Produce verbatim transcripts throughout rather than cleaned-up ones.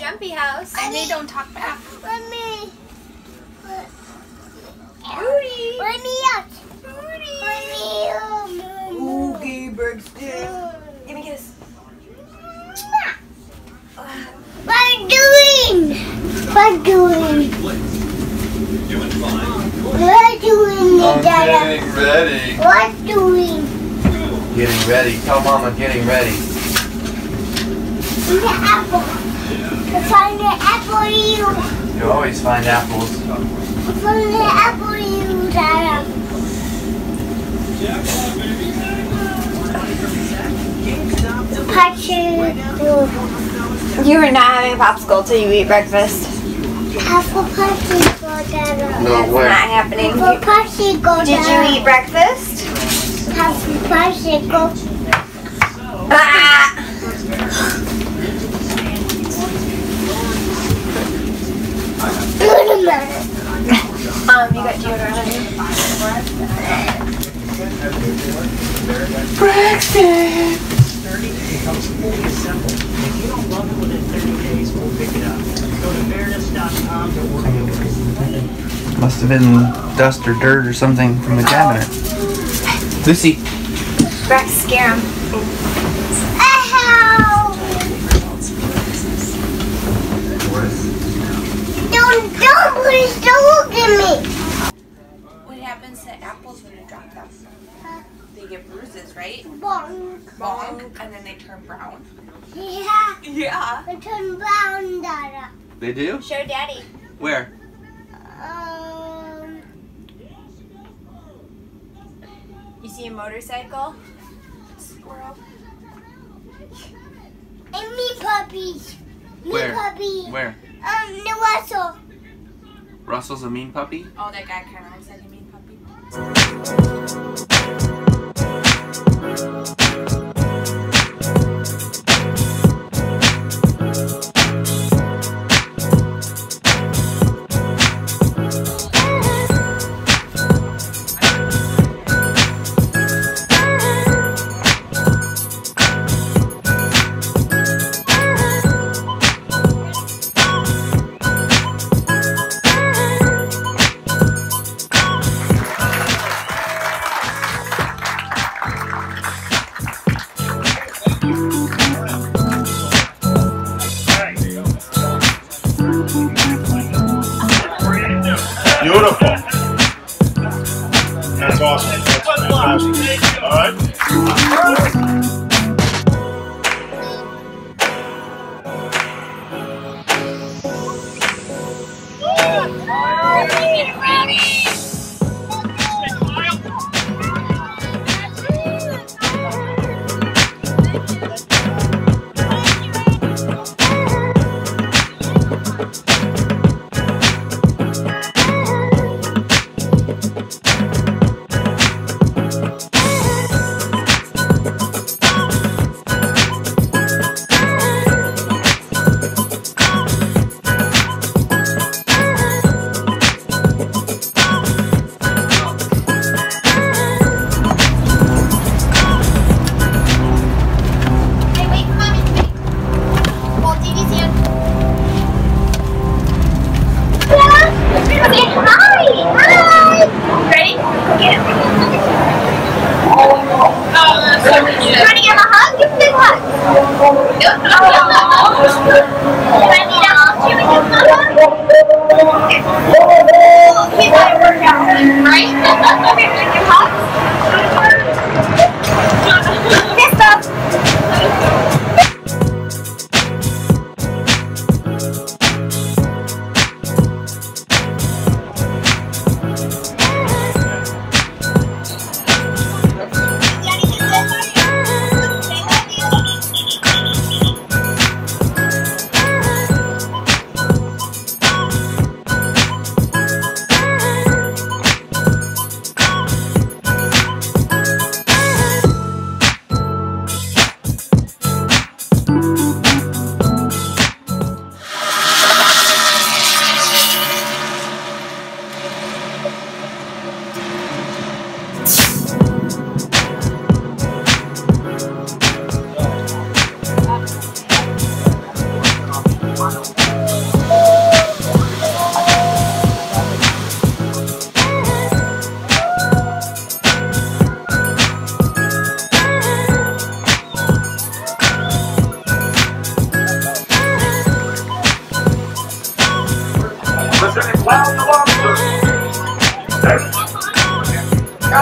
jumpy house. And they don't talk back. Let me. Rowdy. Let me out. Rowdy. Let me out. Okay, Brexton. Give me a kiss. What are you doing? What are you doing? Doing fine. What are you doing, I'm Dada? getting ready. What are you doing? Getting ready. Tell Mama getting ready. The apple. I find the apple you. You always find apples. I find the apple you, Dada. Popsicle. You are not having a popsicle till you eat breakfast. Apple popsicle, Dada. No That's way. not happening. Apple popsicle, Did Dada. you eat breakfast? Apple popsicle. Ah! Wait a minute. Um, you got deodorant on you? Brexton! thirty becomes fully assembled. If you don't love it within thirty days, we'll pick it up. Go to Veritas dot com to order. Must have been dust or dirt or something from the cabinet. Lucy. Brex, scare him. Ow! Don't, don't, please don't look at me. What happens to apples when you drop them? They get bruises, right? Bonk. Bonk, and then they turn brown. Yeah. Yeah. I turn brown, Dada. They do? Show Daddy. Where? Um. You see a motorcycle? Squirrel. And me puppies. Me Where? puppy. Where? Um, the Russell. Russell's a mean puppy? Oh, that guy kind of looks like a mean puppy. Beautiful. That's awesome. That's fantastic. All right.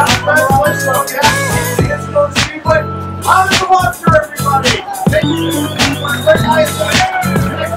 Congratulations on the I S M Speedway. Out of the monster, everybody. Thank you for a great I S M Connect.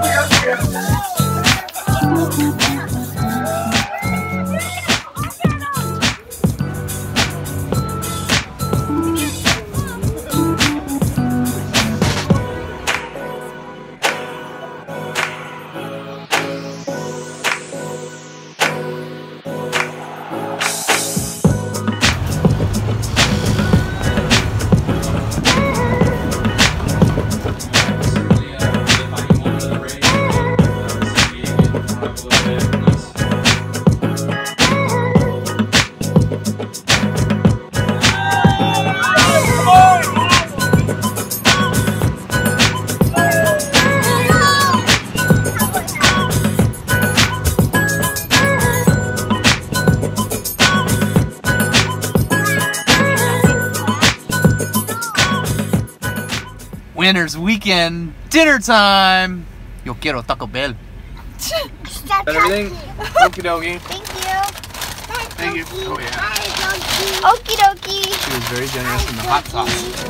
Winners weekend dinner time. Yo quiero Taco Bell. Stop Everything? Okie dokie. Thank you. Thank you. Oh yeah. Okie dokie. She was very generous in the hot sauce.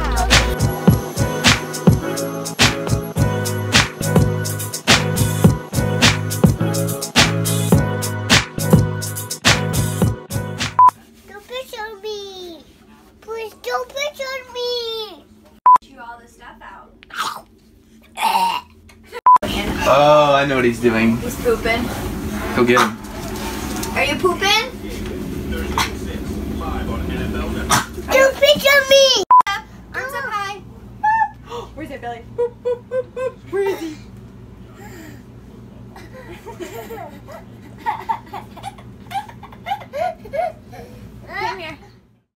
Don't piss on me. Please don't piss on me. Chew all the stuff out. Oh, I know what he's doing. He's pooping. Go get him. Are you pooping? Don't piss on me. Arms up high. Where's your belly? Where is he?